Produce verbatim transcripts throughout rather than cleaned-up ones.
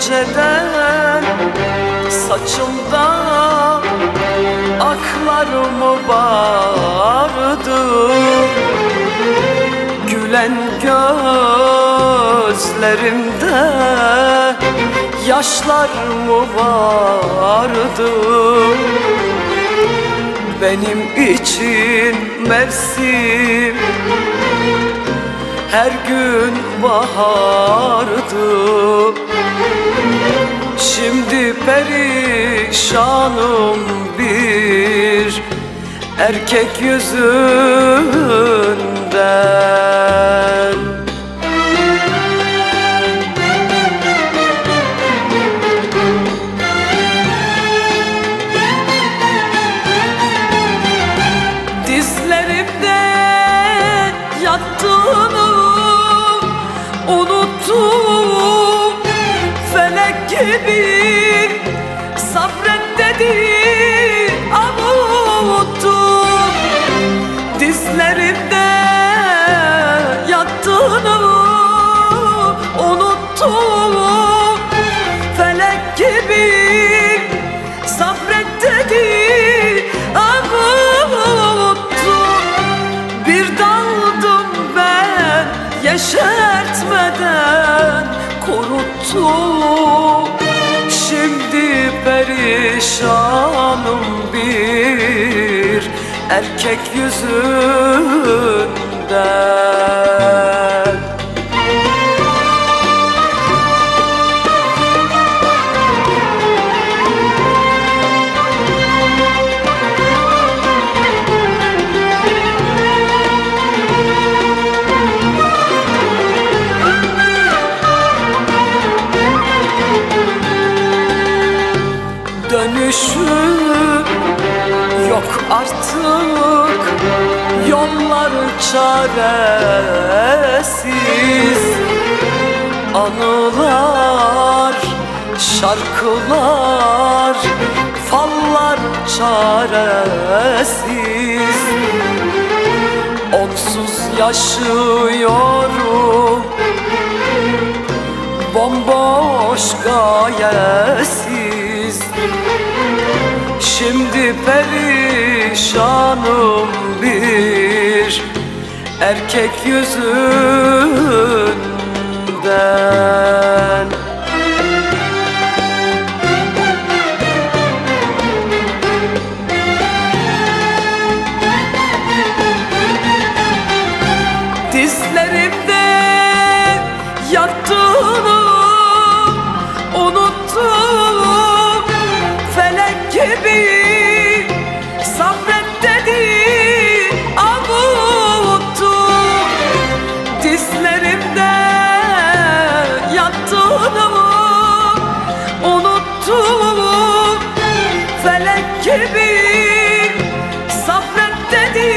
önceden saçımda aklar mı vardı? Gülen gözlerimde yaşlar mı vardı? Benim için mevsim her gün bahardı. Şimdi perişanım bir erkek yüzünden. Dizlerimde yattığını unuttum, felek gibi sabret dedi, avuttum. Dizlerimde yattığını unuttum, felek gibi sabret dedi, avuttum. Bir daldım ben yeşertmeden, kuruttum. Şimdi perişanım bir erkek yüzünden. Dönüşü yok artık, yollar çaresiz. Anılar, şarkılar, fallar çaresiz. Onsuz yaşıyorum, bomboş gayesiz. Şimdi perişanım bir erkek yüzünden. Dizlerimde yattığını unuttum, felek gibi sabret dedi, avuttum. Dizlerimde yattığını unuttum, felek gibi sabret dedi,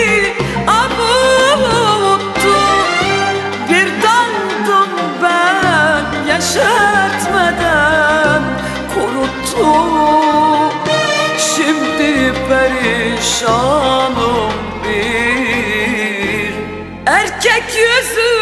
avuttum. Bir daldım ben yeşertmeden, kuruttum. Şimdi perişanım bir erkek yüzü